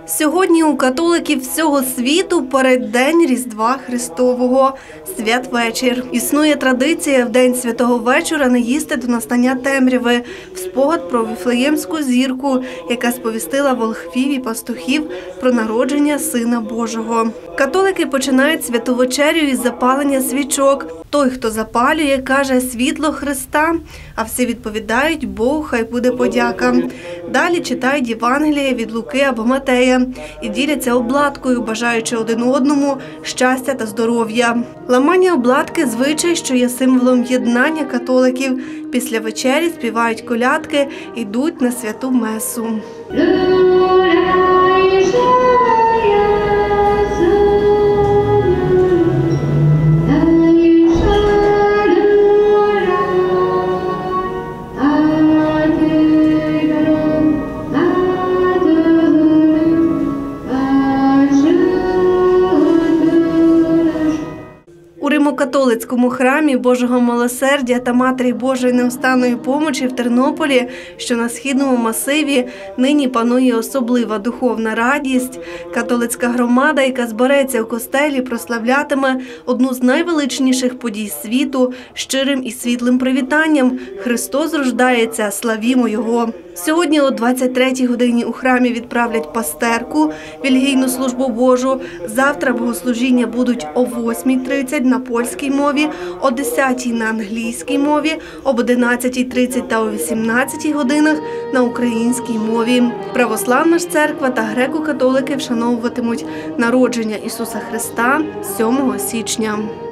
Сьогодні у католиків всього світу переддень Різдва Христового – святвечір. Існує традиція в день святого вечора не їсти до настання темряви в спогад про Вифлеємську зірку, яка сповістила волхвів і пастухів про народження Сина Божого. Католики починають святу вечерю із запалення свічок. Той, хто запалює, каже «Світло Христа», а всі відповідають «Богу хай буде подяка». Далі читають Євангеліє від Луки або Матея і діляться обладкою, бажаючи один одному щастя та здоров'я. Ламання обладки – звичай, що є символом єднання католиків. Після вечері співають колядки, йдуть на святу месу. У Римо-католицькому храмі Божого Милосердя та Матері Божої Неустанної Помочі в Тернополі, що на східному масиві, нині панує особлива духовна радість. Католицька громада, яка збереться у костелі, прославлятиме одну з найвеличніших подій світу щирим і світлим привітанням «Христос рождається, славімо Його». Сьогодні о 23-й годині у храмі відправлять пастерку, вільгійну службу Божу. Завтра богослужіння будуть о 8:30 на польській мові, о 10-й на англійській мові, об 11:30 та о 18-й годинах на українській мові. Православна ж церква та греко-католики вшановуватимуть народження Ісуса Христа 7 січня.